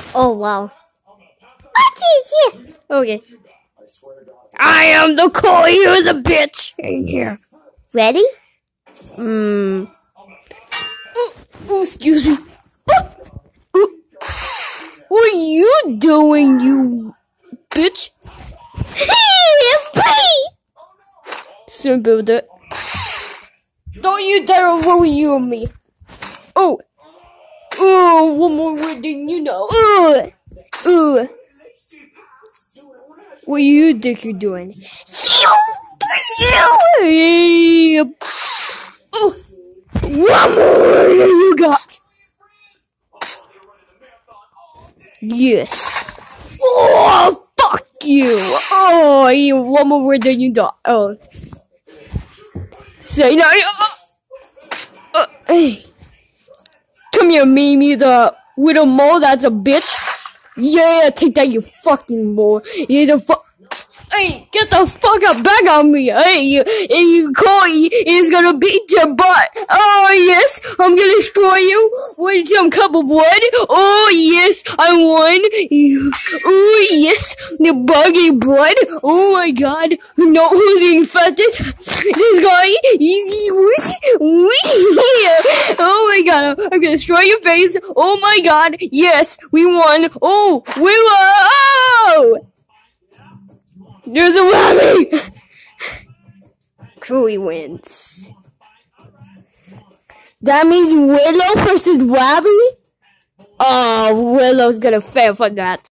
Oh wow. Okay. I am the Koi who is a bitch in here. Ready? Oh, excuse me. What are you doing, you bitch? It's pretty. Simple with it. Don't you dare roll you on me. Oh. Oh, one more word than you know. What you think you're doing? One more word than you got. Yes. Oh, fuck you. Oh, you one more word than you got. Oh. Say no. Hey. Come here, Mimi, the little mole that's a bitch. Yeah, take that, you fucking mole. You're the Hey, get the fuck up back on me. Hey, you Koi is gonna beat your butt. Oh, yes, I'm gonna destroy you with some cup of blood. Oh, yes, I won. Oh, yes, the buggy blood. Oh, my God. No, who's infected? This guy. Oh, my God. I'm gonna destroy your face. Oh, my God. Yes, we won. Oh, we won. There's a Wabby! Chloe wins. That means Willow versus Wabby? Oh, Willow's gonna fail for that.